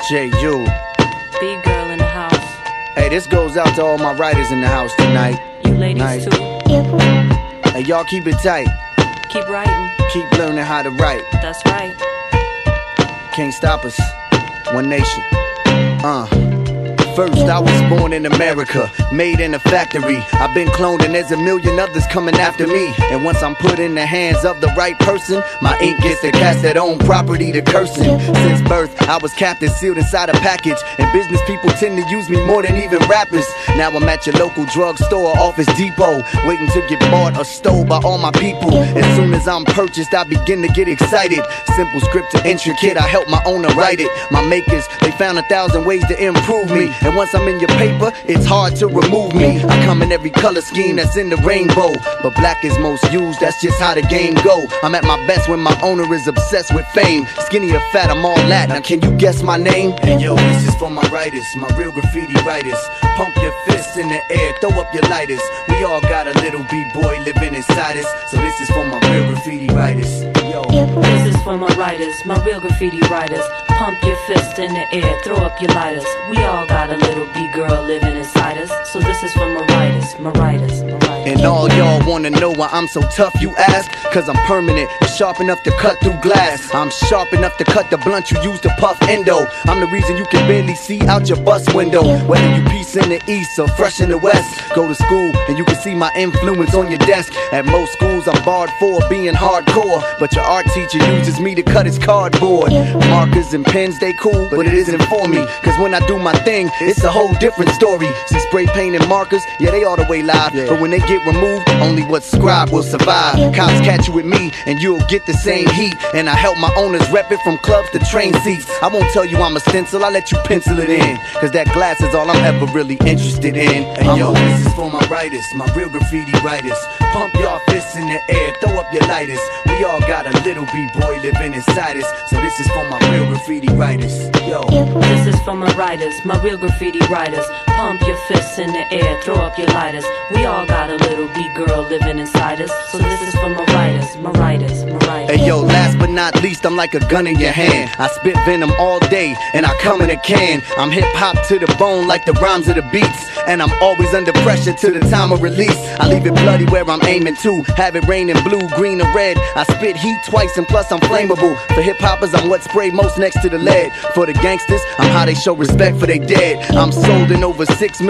J.U. B girl in the house. Hey, this goes out to all my writers in the house tonight. You ladies Nice. too. Hey, y'all keep it tight. Keep writing. Keep learning how to write. That's right. Can't stop us. One nation. First, I was born in America, made in a factory. I've been cloned and there's a million others coming after me. And once I'm put in the hands of the right person, my ink gets to cast that own property to cursing. Since birth, I was captive, sealed inside a package. And business people tend to use me more than even rappers. Now I'm at your local drugstore or Office Depot, waiting to get bought or stole by all my people. As soon as I'm purchased, I begin to get excited. Simple script to intricate, I help my owner write it. My makers, they found 1,000 ways to improve me. And once I'm in your paper, it's hard to remove me. I come in every color scheme that's in the rainbow, but black is most used, that's just how the game go. I'm at my best when my owner is obsessed with fame. Skinny or fat, I'm all that. Now can you guess my name? Hey yo, this is for my writers, my real graffiti writers. Pump your fists in the air, throw up your lighters. We all got a little B-boy living inside us, so this is for my real graffiti writers. Yo. This is for my writers, my real graffiti writers. Pump your fist in the air, throw up your lighters. We all got a little B-girl living inside us, so this is for my writers, my writers, my writers. And all y'all wanna know why I'm so tough, you ask? Cause I'm permanent and sharp enough to cut through glass. I'm sharp enough to cut the blunt you use to puff endo. I'm the reason you can barely see out your bus window. Whether you peace in the east or fresh in the west, go to school and you can see my influence on your desk. At most schools I'm barred for being hardcore, but your art teacher uses me to cut his cardboard. Markers and pens, they cool, but it isn't for me. Cause when I do my thing, it's a whole different story. See, spray paint and markers, yeah, they all the way live. But when they get removed, only what's scribed will survive. Cops catch you with me and you'll get the same heat. And I help my owners rep it from clubs to train seats. I won't tell you I'm a stencil, I'll let you pencil it in. Cause that glass is all I'm ever really interested in. And yo, this is for my writers, my real graffiti writers. Pump y'all fists in the air, throw up your lighters. We all got a little B-boy living inside us, so this is for my real graffiti writers. Yo. This is for my writers, my real graffiti writers. Pump your fists in the air, throw up your lighters. We all got a little B-girl living inside us, so this is for my writers, my writers, my writers. Hey yo, last but not least, I'm like a gun in your hand. I spit venom all day, and I come in a can. I'm hip-hop to the bone like the rhymes of the beats, and I'm always under pressure to the time of release. I leave it bloody where I'm aiming to, have it rain in blue, green, or red. I spit heat twice, and plus I'm flammable. For hip-hoppers, I'm what spray most next to the lead. For the gangsters, I'm how they show respect for they dead. I'm sold in over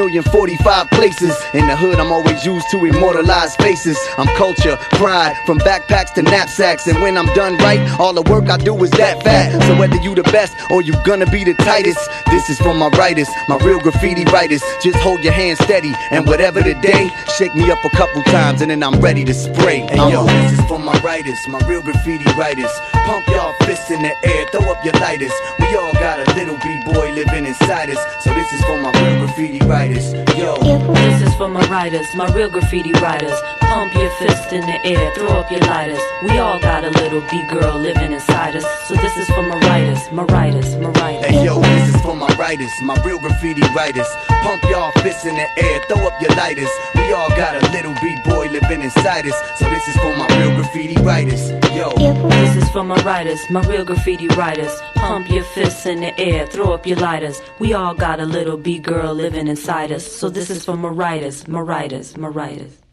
6,045 places. In the hood, I'm always used to immortalize faces. I'm culture, pride, from backpacks to knapsacks. And when I'm done right, all the work I do is that fat. So whether you the best or you gonna be the tightest, this is for my writers, my real graffiti writers. Just hold your hand steady, and whatever the day, shake me up a couple times and then I'm ready to spray. Hey yo, this is for my writers, my real graffiti writers. Pump y'all fists in the air, throw up your lighters. We all got a little B-boy living inside us, so this is for my real graffiti writers. Yo. This is for my writers, my real graffiti writers. Pump your fist in the air, throw up your lighters. We all got a little B-girl living inside us, so this is for my writers, my writers, my writers. Hey yo, this is for my writers, my real graffiti writers. Pump y'all fists in the air, throw up your lighters. We all got a little B-boy living inside us, so this is for my real graffiti writers. Yo. This is for my writers, my real graffiti writers. Pump your fists in the air, throw up your lighters. We all got a little B-girl living inside us, so this is for my writers, my writers, my writers.